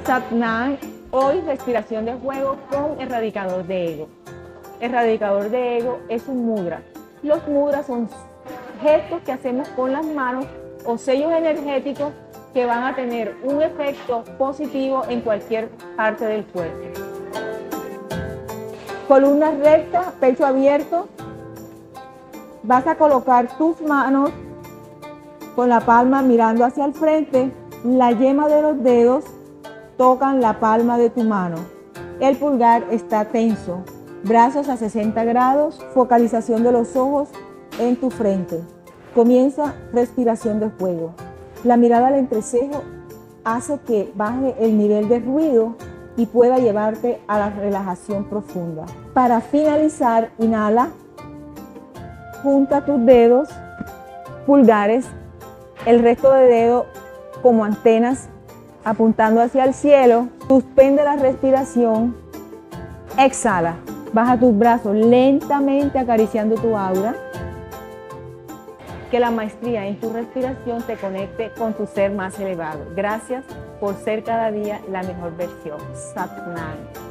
Satnam, hoy respiración de fuego con erradicador de ego. Erradicador de ego es un mudra. Los mudras son gestos que hacemos con las manos o sellos energéticos que van a tener un efecto positivo en cualquier parte del cuerpo. Columna recta, pecho abierto. Vas a colocar tus manos con la palma mirando hacia el frente. La yema de los dedos tocan la palma de tu mano. El pulgar está tenso. Brazos a 60 grados. Focalización de los ojos en tu frente. Comienza respiración de fuego. La mirada al entrecejo hace que baje el nivel de ruido y pueda llevarte a la relajación profunda. Para finalizar, inhala. Junta tus dedos, pulgares, el resto de dedos como antenas apuntando hacia el cielo. Suspende la respiración. Exhala. Baja tus brazos lentamente acariciando tu aura. Que la maestría en tu respiración te conecte con tu ser más elevado. Gracias por ser cada día la mejor versión. Satnam.